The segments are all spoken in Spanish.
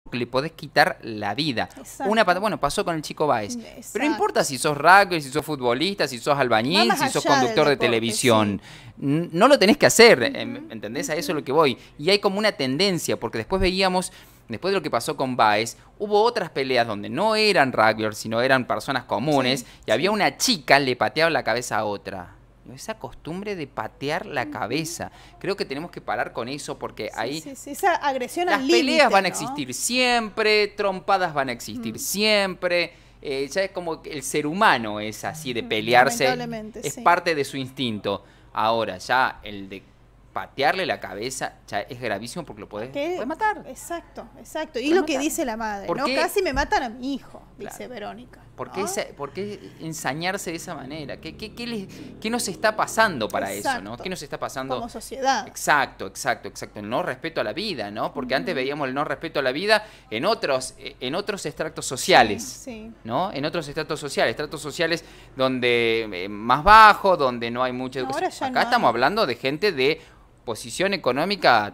le podés quitar la vida. Bueno, pasó con el Chico Báez. Exacto. Pero no importa si sos rugby, si sos futbolista, si sos albañil, si sos conductor de televisión. Sí. No lo tenés que hacer, ¿entendés? A eso es lo que voy. Y hay como una tendencia, porque después veíamos, después de lo que pasó con Báez, hubo otras peleas donde no eran rugbyers, sino eran personas comunes, y había una chica, le pateaba la cabeza a otra. Esa costumbre de patear la cabeza. Creo que tenemos que parar con eso porque ahí... esa agresión al límite, las peleas van a existir siempre, trompadas van a existir siempre. Ya es como que el ser humano es así de pelearse. Es parte de su instinto. Ahora, ya el de patearle la cabeza ya es gravísimo porque lo puede matar. Exacto. Y lo que dice la madre, ¿no? Casi me matan a mi hijo, dice Verónica. ¿Por qué ensañarse de esa manera? ¿Qué nos está pasando para eso, no? ¿Qué nos está pasando? Como sociedad. Exacto. El no respeto a la vida, ¿no? Porque antes veíamos el no respeto a la vida en otros estratos sociales, ¿no? En otros estratos sociales donde más bajo, donde no hay mucha educación. Acá estamos hablando de gente de posición económica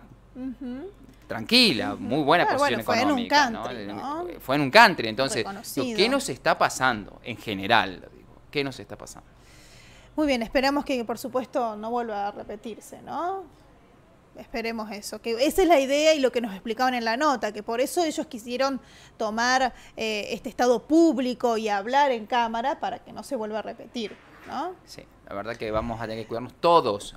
tranquila, muy buena posición económica. Fue en un country, entonces, ¿qué nos está pasando en general? ¿Qué nos está pasando? Muy bien, esperamos que por supuesto no vuelva a repetirse, ¿no? Esperemos eso, que esa es la idea y lo que nos explicaban en la nota, que por eso ellos quisieron tomar este estado público y hablar en cámara para que no se vuelva a repetir, ¿no? Sí, la verdad que vamos a tener que cuidarnos todos,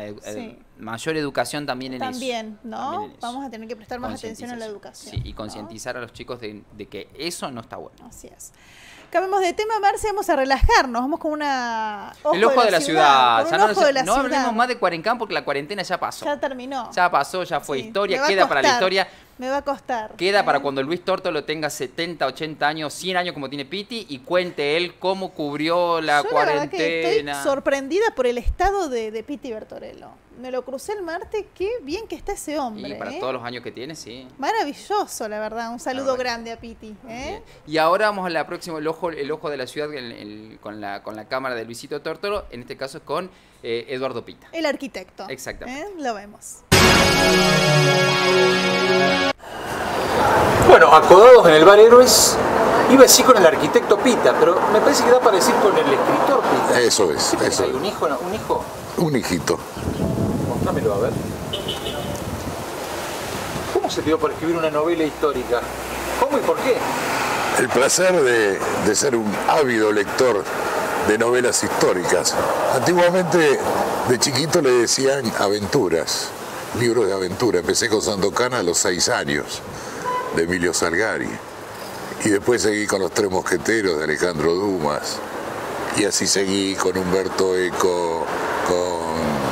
mayor educación también en eso. También, vamos a tener que prestar más atención a la educación. Sí, y concientizar a los chicos de que eso no está bueno. Así es. Cambiemos de tema, Marce, vamos a relajarnos, vamos con una... El ojo de la ciudad. No hablemos más de Cuarencán porque la cuarentena ya pasó. Ya terminó. Ya pasó, ya fue historia, queda para la historia. Me va a costar. Queda para cuando Luis Tórtolo tenga 70, 80 años, 100 años como tiene Piti y cuente él cómo cubrió la cuarentena. La verdad que estoy sorprendida por el estado de Piti Bertorello. Me lo crucé el martes, qué bien que está ese hombre. Y para todos los años que tiene, sí. Maravilloso, la verdad. Un saludo grande a Piti. Y ahora vamos a la próxima, el ojo de la ciudad con la cámara de Luisito Tórtolo, en este caso con Eduardo Pita. El arquitecto. Exactamente. Lo vemos. Bueno, acodados en el bar Héroes, iba a decir con el arquitecto Pita, pero me parece que da para decir con el escritor Pita. Eso es. ¿Hay un hijo? ¿Un hijo? Un hijito. Mostrámelo, a ver. ¿Cómo se te dio por escribir una novela histórica? ¿Cómo y por qué? El placer de ser un ávido lector de novelas históricas. Antiguamente, de chiquito le decían aventuras, libros de aventura. Empecé con Sandokan a los 6 años, de Emilio Salgari. Y después seguí con Los Tres Mosqueteros de Alejandro Dumas. Y así seguí con Humberto Eco, con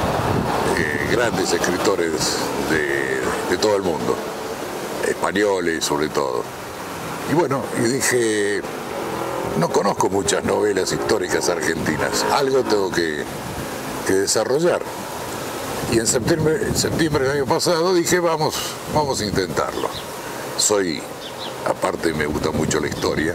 grandes escritores de todo el mundo, españoles sobre todo. Y bueno, y dije, no conozco muchas novelas históricas argentinas, algo tengo que desarrollar. Y en septiembre del año pasado dije, vamos a intentarlo. Aparte me gusta mucho la historia,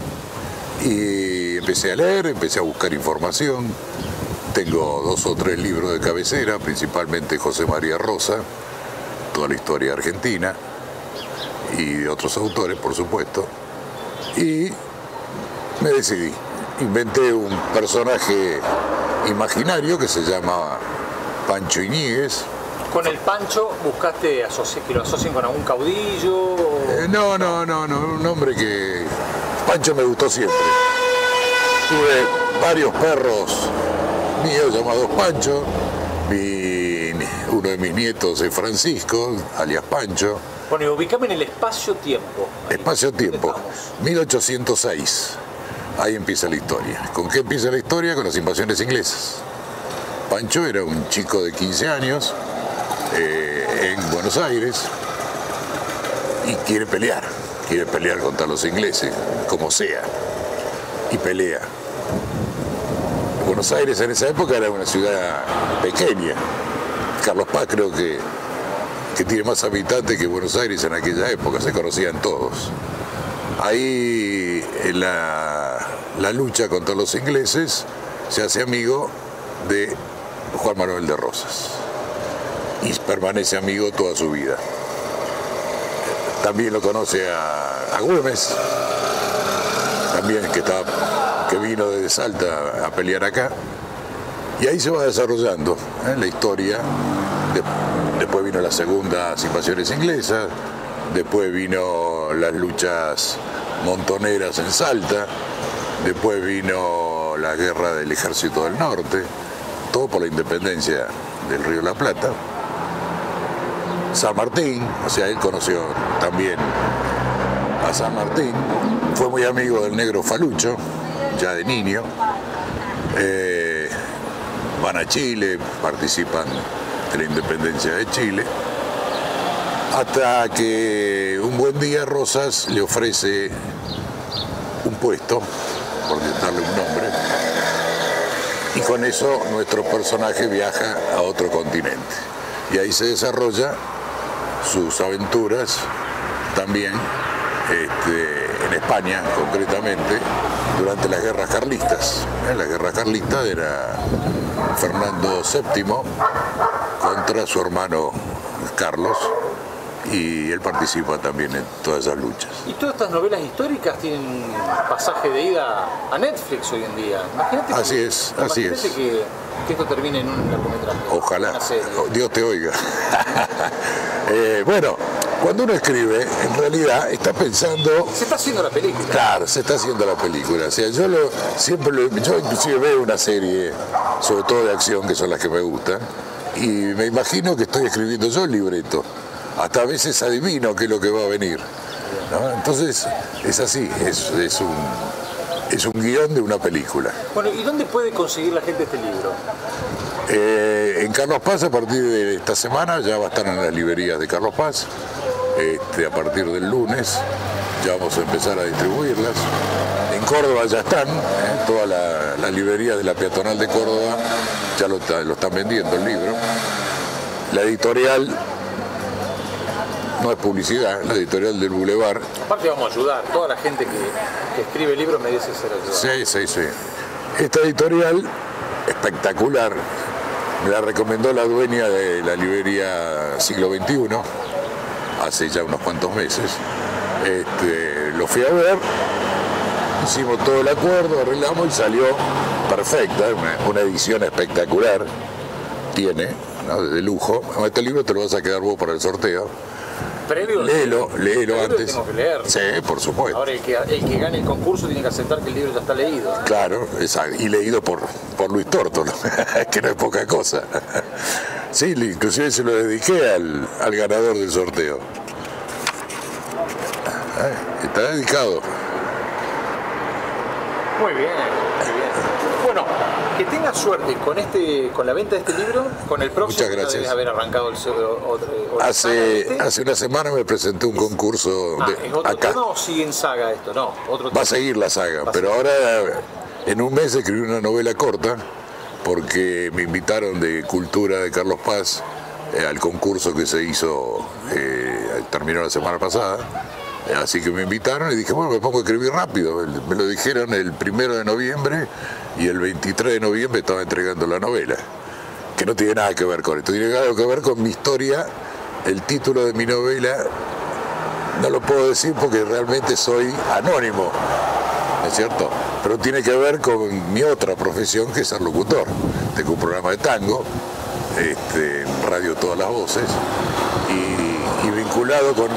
y empecé a leer, empecé a buscar información. Tengo 2 o 3 libros de cabecera, principalmente José María Rosa, toda la historia argentina, y de otros autores, por supuesto. Y me decidí. Inventé un personaje imaginario que se llama Pancho Iñiguez. ¿Con el Pancho buscaste que lo asocien con algún caudillo? No, un hombre que... Pancho me gustó siempre. Tuve varios perros míos llamados Pancho. Uno de mis nietos es Francisco, alias Pancho. Bueno, y ubicame en el espacio-tiempo. Espacio-tiempo, 1806. Ahí empieza la historia. ¿Con qué empieza la historia? Con las invasiones inglesas. Pancho era un chico de 15 años en Buenos Aires y quiere pelear contra los ingleses, como sea, y pelea. Buenos Aires en esa época era una ciudad pequeña. Carlos Paz creo que tiene más habitantes que Buenos Aires en aquella época, se conocían todos. Ahí en la lucha contra los ingleses se hace amigo de Juan Manuel de Rosas y permanece amigo toda su vida. también lo conoce a Güemes, también que vino desde Salta a pelear acá. Y ahí se va desarrollando la historia. Después vino las segundas invasiones inglesas, después vino las luchas montoneras en Salta, después vino la guerra del Ejército del Norte, todo por la independencia del Río de la Plata. San Martín, o sea, él conoció también a San Martín, fue muy amigo del negro Falucho, ya de niño. Van a Chile, participan de la independencia de Chile, hasta que un buen día Rosas le ofrece un puesto, por darle un nombre, y con eso nuestro personaje viaja a otro continente. Y ahí se desarrolla sus aventuras también en España, concretamente, durante las guerras carlistas. La guerra carlista era Fernando VII contra su hermano Carlos, y él participa también en todas esas luchas. Y todas estas novelas históricas tienen pasaje de ida a Netflix hoy en día. Imagínate así es. Que esto termine en un largometraje. Ojalá, Dios te oiga. Bueno, cuando uno escribe, en realidad está pensando... Se está haciendo la película. Claro, se está haciendo la película. O sea, yo inclusive veo una serie, sobre todo de acción, que son las que me gustan, y me imagino que estoy escribiendo yo el libreto. Hasta a veces adivino qué es lo que va a venir, ¿no? Entonces, es así, es un guión de una película. Bueno, ¿y dónde puede conseguir la gente este libro? En Carlos Paz, a partir de esta semana, ya va a estar en las librerías de Carlos Paz. A partir del lunes ya vamos a empezar a distribuirlas. En Córdoba ya están, todas las librerías de la peatonal de Córdoba ya lo están vendiendo el libro. La editorial, no es publicidad, la editorial del Boulevard. Aparte vamos a ayudar, toda la gente que escribe libros merece ser ayudada. Sí. Esta editorial, espectacular, me la recomendó la dueña de la librería Siglo XXI, hace ya unos cuantos meses. Lo fui a ver, hicimos todo el acuerdo, arreglamos y salió perfecta, una edición espectacular, tiene, ¿no?, de lujo. Este libro te lo vas a quedar vos para el sorteo. Previo, léelo antes. Tengo que leer. Sí, por supuesto. Ahora el que gane el concurso tiene que aceptar que el libro ya está leído. Claro, exacto. Y leído por Luis Tórtola, que no es poca cosa. Sí, inclusive se lo dediqué al ganador del sorteo. Está dedicado. Muy bien. Bueno, que tengas suerte con la venta de este libro, con el próximo. Muchas gracias. Debes haber arrancado Hace una semana me presenté un concurso ¿Es otro acá. tema o sigue en saga esto? No, otro Va a seguir la saga, pero ahora en un mes escribí una novela corta porque me invitaron de Cultura de Carlos Paz al concurso que se hizo, terminó la semana pasada. Así que me invitaron y dije, bueno, me pongo a escribir rápido. Me lo dijeron el 1 de noviembre y el 23 de noviembre estaba entregando la novela, que no tiene nada que ver con esto, tiene algo que ver con mi historia. El título de mi novela no lo puedo decir porque realmente soy anónimo, ¿no es cierto? Pero tiene que ver con mi otra profesión, que es ser locutor. Tengo un programa de tango, en Radio Todas las Voces, y vinculado con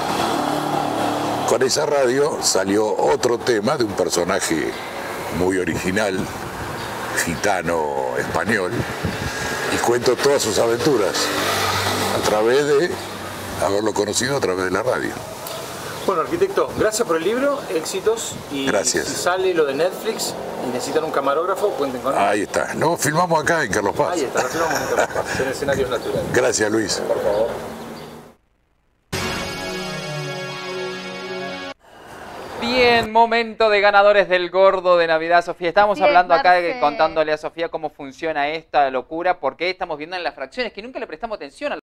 esa radio salió otro tema de un personaje muy original, gitano español, y cuento todas sus aventuras a través de haberlo conocido a través de la radio. Bueno, arquitecto, gracias por el libro, éxitos, y gracias. Si sale lo de Netflix y necesitan un camarógrafo, cuenten con él. Ahí está, lo filmamos acá en Carlos Paz. Ahí está, lo filmamos en Carlos Paz, en escenarios naturales. Gracias, Luis. Por favor. Bien, momento de ganadores del Gordo de Navidad, Sofía. Estábamos hablando acá, contándole a Sofía cómo funciona esta locura, porque estamos viendo en las fracciones, que nunca le prestamos atención a